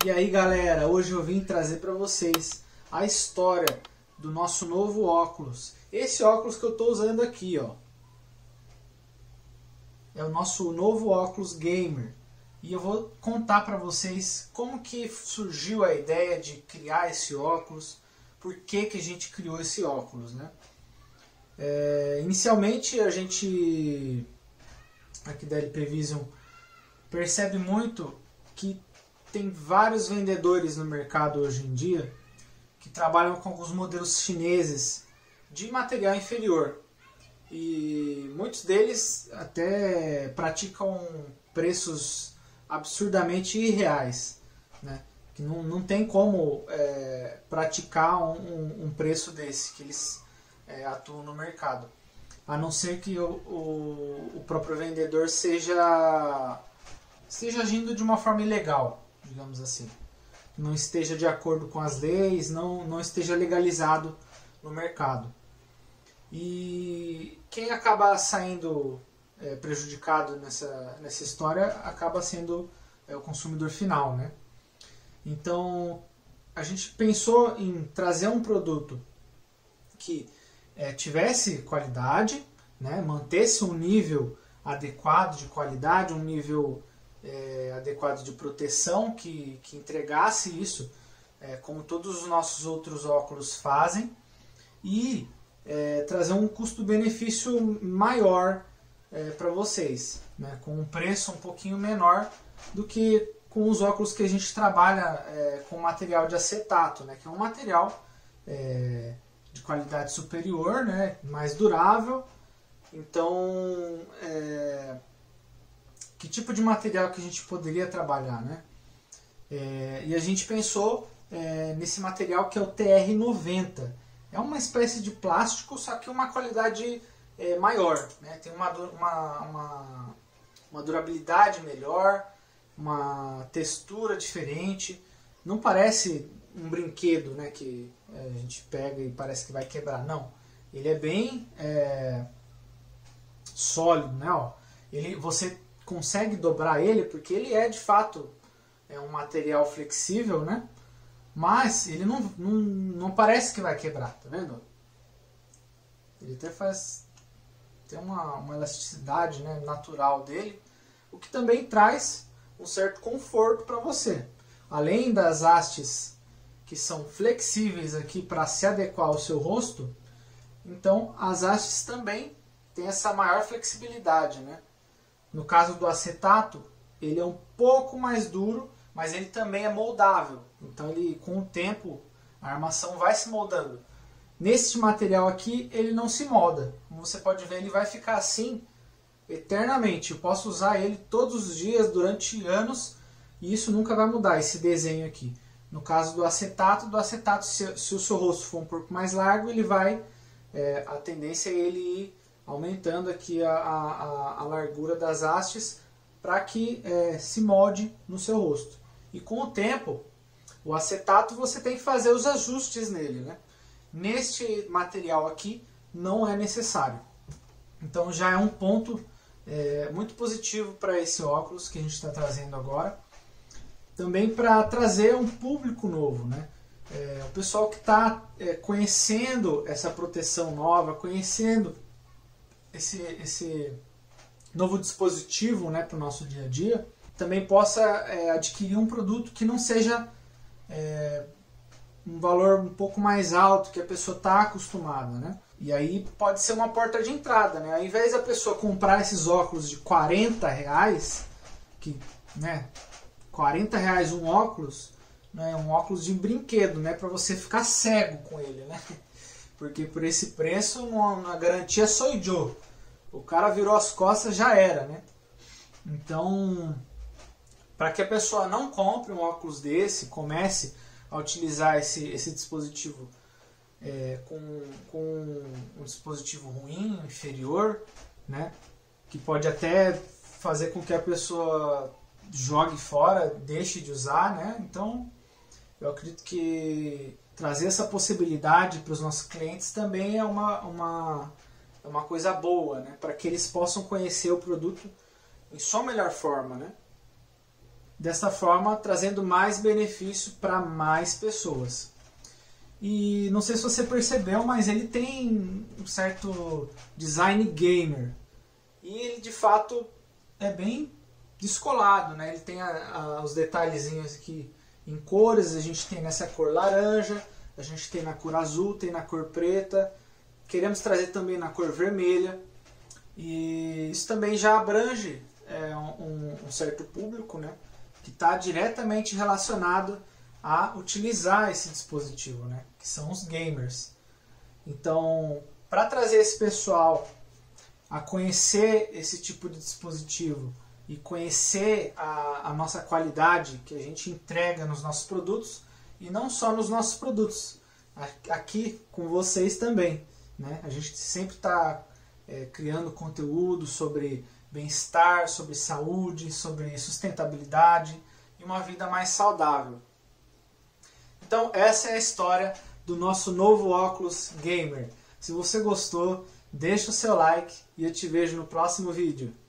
E aí galera, hoje eu vim trazer para vocês a história do nosso novo óculos. Esse óculos que eu estou usando aqui, ó, é o nosso novo óculos gamer. E eu vou contar para vocês como que surgiu a ideia de criar esse óculos, por que que a gente criou esse óculos, né? Inicialmente a gente aqui da LP Vision percebe muito que tem vários vendedores no mercado hoje em dia que trabalham com alguns modelos chineses de material inferior. E muitos deles até praticam preços absurdamente irreais, né? Que não tem como praticar um preço desse, que eles atuam no mercado. A não ser que o próprio vendedor seja agindo de uma forma ilegal, digamos assim. Não esteja de acordo com as leis, não esteja legalizado no mercado. E quem acaba saindo prejudicado nessa história acaba sendo o consumidor final, né? Então a gente pensou em trazer um produto que tivesse qualidade, né? Mantesse um nível adequado de qualidade, um nível adequado de proteção, que entregasse isso como todos os nossos outros óculos fazem, e trazer um custo-benefício maior para vocês, né? Com um preço um pouquinho menor do que com os óculos que a gente trabalha com material de acetato, né? Que é um material de qualidade superior, né? Mais durável. Então, que tipo de material que a gente poderia trabalhar, né? E a gente pensou nesse material que é o TR90. É uma espécie de plástico, só que uma qualidade maior, né? Tem uma durabilidade melhor, uma textura diferente. Não parece um brinquedo, né? Que a gente pega e parece que vai quebrar. Não. Ele é bem sólido, né? Ó, você consegue dobrar ele porque ele de fato um material flexível, né? Mas ele não parece que vai quebrar, tá vendo? Ele até tem uma elasticidade, né, natural dele, o que também traz um certo conforto para você. Além das hastes que são flexíveis aqui para se adequar ao seu rosto, então as hastes também têm essa maior flexibilidade, né? No caso do acetato, ele é um pouco mais duro, mas ele também é moldável. Então ele, com o tempo, a armação vai se moldando. Nesse material aqui, ele não se molda. Como você pode ver, ele vai ficar assim eternamente. Eu posso usar ele todos os dias, durante anos, e isso nunca vai mudar, esse desenho aqui. No caso do acetato, se o seu rosto for um pouco mais largo, ele vai, a tendência é ele ir aumentando aqui a largura das hastes para que se molde no seu rosto. E com o tempo, o acetato você tem que fazer os ajustes nele, né? Neste material aqui não é necessário. Então já é um ponto muito positivo para esse óculos que a gente está trazendo agora. Também para trazer um público novo, né? O pessoal que está conhecendo essa proteção nova, conhecendo esse novo dispositivo, né, para o nosso dia a dia, também possa adquirir um produto que não seja um valor um pouco mais alto que a pessoa está acostumada, né? E aí pode ser uma porta de entrada, né? Ao invés da pessoa comprar esses óculos de R$40, que, né, R$40 um óculos, né, um óculos de brinquedo, né, para você ficar cego com ele, né? Porque por esse preço, a garantia sou eu. O cara virou as costas, já era, né? Então, para que a pessoa não compre um óculos desse, comece a utilizar esse dispositivo com um dispositivo ruim, inferior, né? Que pode até fazer com que a pessoa jogue fora, deixe de usar, né? Então, eu acredito que trazer essa possibilidade para os nossos clientes também é uma coisa boa, né? Para que eles possam conhecer o produto em sua melhor forma, né? dessa forma trazendo mais benefício para mais pessoas. E não sei se você percebeu, mas ele tem um certo design gamer. E ele de fato é bem descolado, né? Ele tem os detalhezinhos aqui em cores, a gente tem nessa cor laranja, a gente tem na cor azul, tem na cor preta. Queremos trazer também na cor vermelha. E isso também já abrange um certo público, né? Que está diretamente relacionado a utilizar esse dispositivo, né? Que são os gamers. Então, para trazer esse pessoal a conhecer esse tipo de dispositivo e conhecer a nossa qualidade que a gente entrega nos nossos produtos, e não só nos nossos produtos, aqui com vocês também, né? A gente sempre está criando conteúdo sobre bem-estar, sobre saúde, sobre sustentabilidade e uma vida mais saudável. Então essa é a história do nosso novo óculos gamer. Se você gostou, deixa o seu like e eu te vejo no próximo vídeo.